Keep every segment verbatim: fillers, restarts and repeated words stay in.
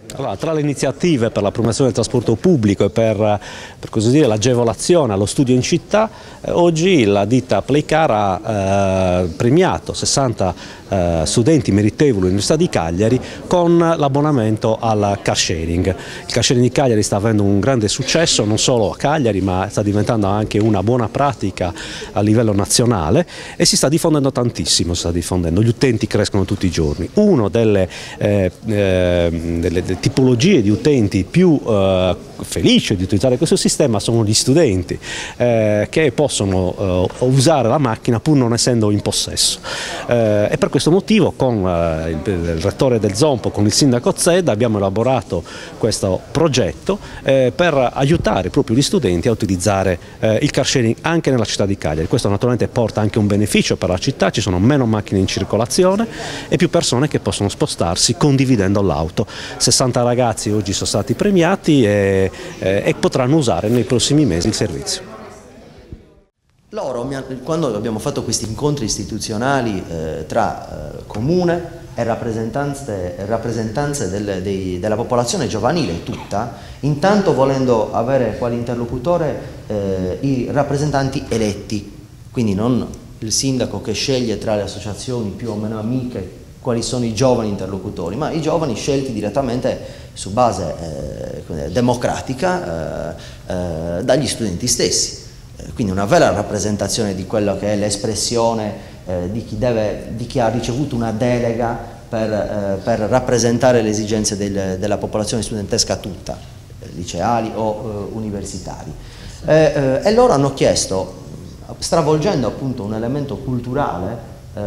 Allora, tra le iniziative per la promozione del trasporto pubblico e per, per così dire, l'agevolazione allo studio in città, eh, oggi la ditta Playcar ha eh, premiato sessanta eh, studenti meritevoli dell'Università di Cagliari con l'abbonamento al car sharing. Il car sharing di Cagliari sta avendo un grande successo non solo a Cagliari, ma sta diventando anche una buona pratica a livello nazionale e si sta diffondendo tantissimo, si sta diffondendo. Gli utenti crescono tutti i giorni. Uno delle, eh, eh, delle, delle tipologie di utenti più eh, felici di utilizzare questo sistema sono gli studenti eh, che possono eh, usare la macchina pur non essendo in possesso. Eh, e per questo motivo con eh, il, il rettore del Zompo, con il sindaco Zedda, abbiamo elaborato questo progetto eh, per aiutare proprio gli studenti a utilizzare eh, il car sharing anche nella città di Cagliari. Questo naturalmente porta anche un beneficio per la città, ci sono meno macchine in circolazione e più persone che possono spostarsi condividendo l'auto. sessanta ragazzi oggi sono stati premiati e, eh, e potranno usare nei prossimi mesi il servizio. Loro, quando abbiamo fatto questi incontri istituzionali eh, tra eh, comune e rappresentanze, rappresentanze del, dei, della popolazione giovanile tutta, intanto volendo avere quale interlocutore eh, i rappresentanti eletti, quindi non il sindaco che sceglie tra le associazioni più o meno amiche quali sono i giovani interlocutori, ma i giovani scelti direttamente su base eh, democratica eh, eh, dagli studenti stessi. Quindi una vera rappresentazione di quello che è l'espressione eh, di, chi deve, di chi ha ricevuto una delega per, eh, per rappresentare le esigenze del, della popolazione studentesca tutta, liceali o eh, universitari. Eh, eh, e loro hanno chiesto, stravolgendo appunto un elemento culturale eh,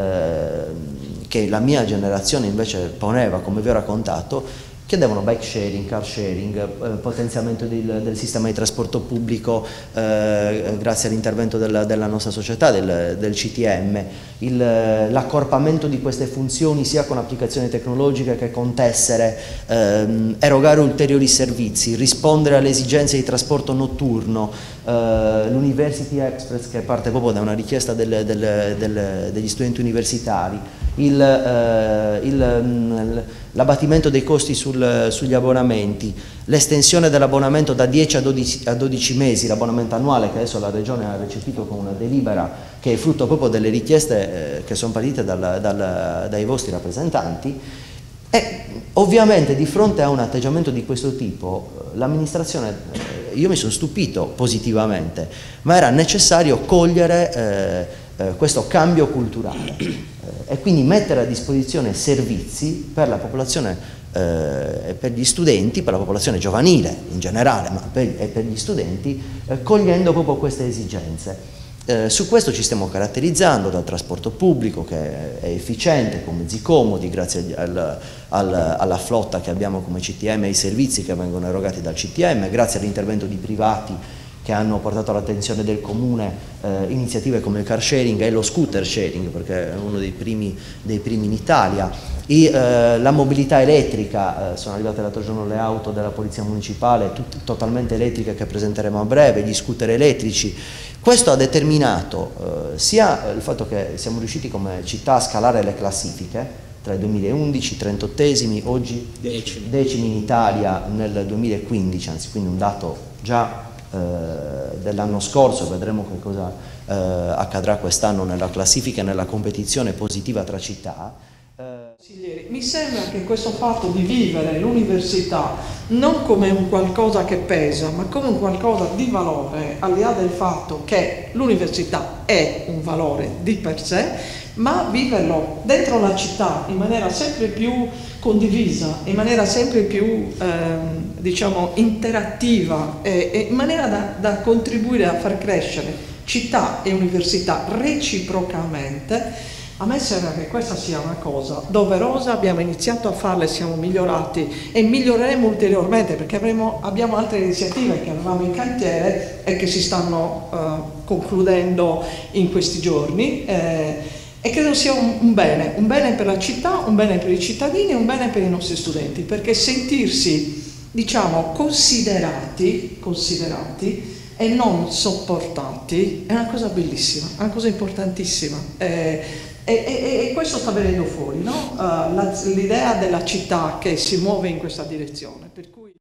che la mia generazione invece poneva, come vi ho raccontato, chiedevano bike sharing, car sharing, eh, potenziamento del, del sistema di trasporto pubblico eh, grazie all'intervento della, della nostra società, del, del C T M, l'accorpamento di queste funzioni sia con applicazioni tecnologiche che con tessere, ehm, erogare ulteriori servizi, rispondere alle esigenze di trasporto notturno, eh, l'University Express che parte proprio da una richiesta del, del, del, degli studenti universitari, il, eh, il, l'abbattimento dei costi sul, sugli abbonamenti, l'estensione dell'abbonamento da dieci a dodici mesi, l'abbonamento annuale che adesso la Regione ha recepito con una delibera che è frutto proprio delle richieste eh, che sono partite dal, dal, dai vostri rappresentanti. E ovviamente di fronte a un atteggiamento di questo tipo l'amministrazione, eh, io mi sono stupito positivamente, ma era necessario cogliere eh, eh, questo cambio culturale e quindi mettere a disposizione servizi per la popolazione eh, e per gli studenti, per la popolazione giovanile in generale, ma per, e per gli studenti, eh, cogliendo proprio queste esigenze. Eh, su questo ci stiamo caratterizzando dal trasporto pubblico che è efficiente, con mezzi comodi, grazie al, al, alla flotta che abbiamo come C T M e ai servizi che vengono erogati dal C T M, grazie all'intervento di privati che hanno portato all'attenzione del comune eh, iniziative come il car sharing e lo scooter sharing, perché è uno dei primi, dei primi in Italia. I, eh, la mobilità elettrica, eh, sono arrivate l'altro giorno le auto della Polizia Municipale, tutte totalmente elettriche che presenteremo a breve, gli scooter elettrici. Questo ha determinato eh, sia il fatto che siamo riusciti come città a scalare le classifiche, tra il duemilaundici, trentottesimi, oggi decimi, decimi in Italia nel duemilaquindici, anzi quindi un dato già Eh, dell'anno scorso, vedremo che cosa eh, accadrà quest'anno nella classifica e nella competizione positiva tra città. Eh... Mi sembra che questo fatto di vivere l'università non come un qualcosa che pesa, ma come un qualcosa di valore, al di là del fatto che l'università è un valore di per sé, ma viverlo dentro la città in maniera sempre più condivisa, in maniera sempre più ehm, diciamo interattiva e, e in maniera da, da contribuire a far crescere città e università reciprocamente. A me sembra che questa sia una cosa doverosa, abbiamo iniziato a farla e siamo migliorati e miglioreremo ulteriormente perché avremo, abbiamo altre iniziative che avevamo in cantiere e che si stanno uh, concludendo in questi giorni eh, e credo sia un, un bene, un bene per la città, un bene per i cittadini e un bene per i nostri studenti, perché sentirsi, diciamo, considerati, considerati e non sopportati è una cosa bellissima, è una cosa importantissima. Eh, E, e, e questo sta venendo fuori, no? Uh, l'idea della città che si muove in questa direzione. Per cui